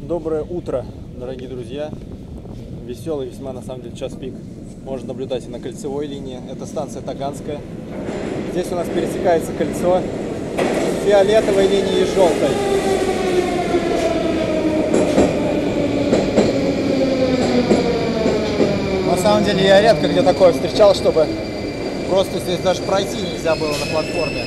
Доброе утро, дорогие друзья. Веселый весьма, на самом деле, час пик. Можно наблюдать и на кольцевой линии. Это станция Таганская. Здесь у нас пересекается кольцо фиолетовой линии и желтой. На самом деле я редко где такое встречал, чтобы просто здесь даже пройти нельзя было на платформе.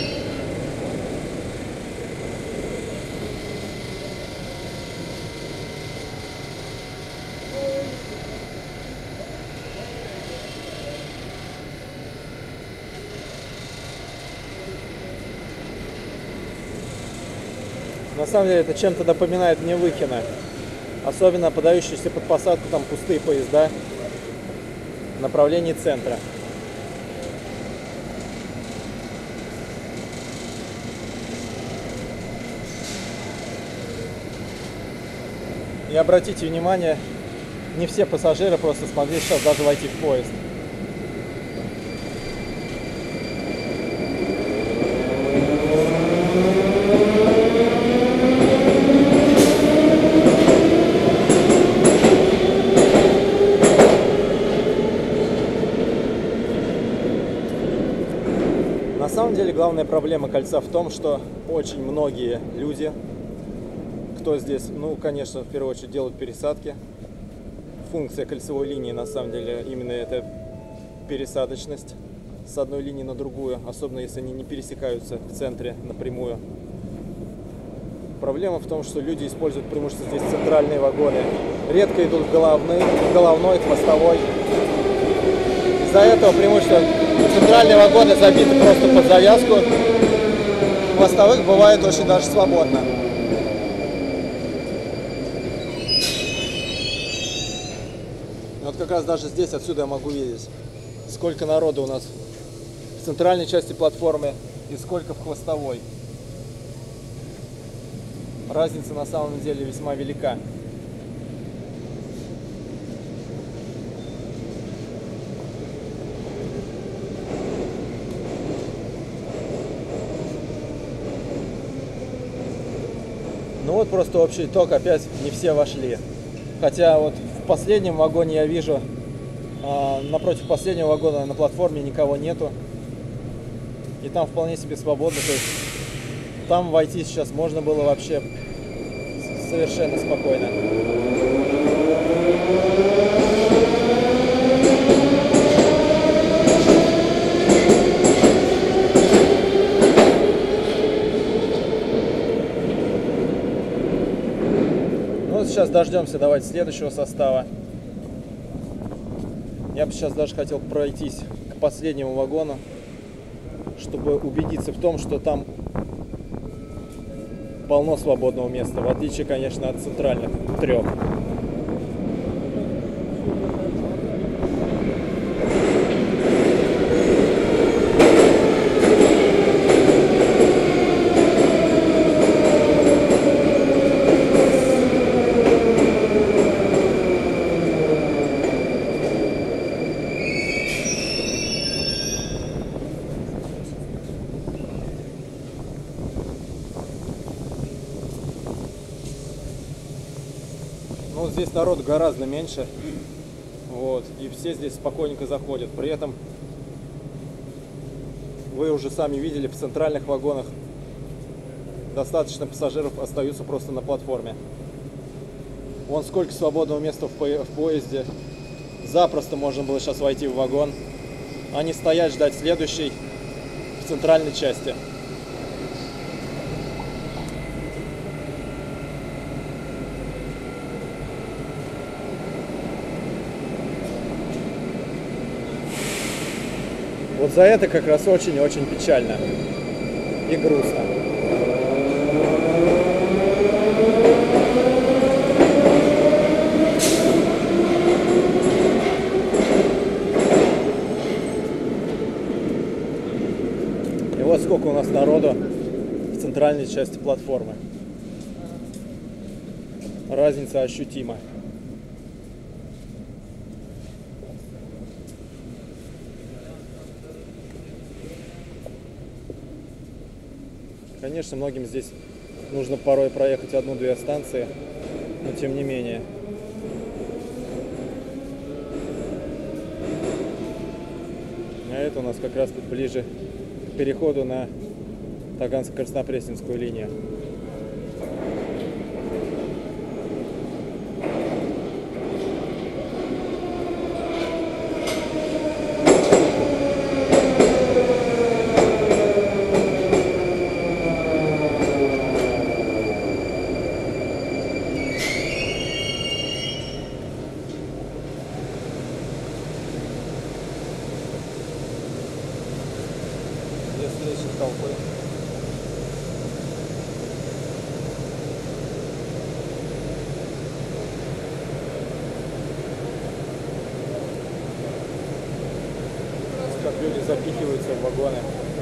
На самом деле это чем-то напоминает мне Выхино. Особенно подающиеся под посадку там пустые поезда в направлении центра. И обратите внимание, не все пассажиры просто смогли сейчас даже войти в поезд. На самом деле главная проблема кольца в том, что очень многие люди, кто здесь, конечно, в первую очередь делают пересадки. Функция кольцевой линии на самом деле именно это пересадочность с одной линии на другую, особенно если они не пересекаются в центре напрямую. Проблема в том, что люди используют преимущественно здесь центральные вагоны, редко идут в головной, хвостовой. Из-за этого преимущественно центральные вагоны забиты просто под завязку, хвостовых бывает очень даже свободно. Вот как раз даже здесь, отсюда я могу видеть, сколько народу у нас в центральной части платформы и сколько в хвостовой. Разница на самом деле весьма велика. Ну вот просто общий итог, опять не все вошли. Хотя вот в последнем вагоне я вижу, напротив последнего вагона на платформе никого нету. И там вполне себе свободно. То есть там войти сейчас можно было вообще совершенно спокойно. Сейчас дождемся, давайте, следующего состава. Я бы сейчас даже хотел пройтись к последнему вагону, чтобы убедиться в том, что там полно свободного места, в отличие, конечно, от центральных трех. Ну, здесь народ гораздо меньше, вот, и все здесь спокойненько заходят. При этом вы уже сами видели, в центральных вагонах достаточно пассажиров остаются просто на платформе. Вон сколько свободного места в поезде. Запросто можно было сейчас войти в вагон, а не стоять ждать следующий в центральной части. Вот за это как раз очень-очень печально и грустно. И вот сколько у нас народу в центральной части платформы. Разница ощутима. Конечно, многим здесь нужно порой проехать одну-две станции, Но тем не менее. А это у нас как раз тут ближе к переходу на Таганско-Краснопресненскую линию. Толпы. Как люди запихиваются в вагоны.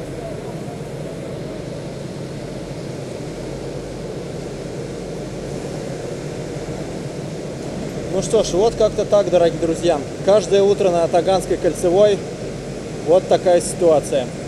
Ну что ж, вот как-то так, дорогие друзья. Каждое утро на Таганской кольцевой вот такая ситуация.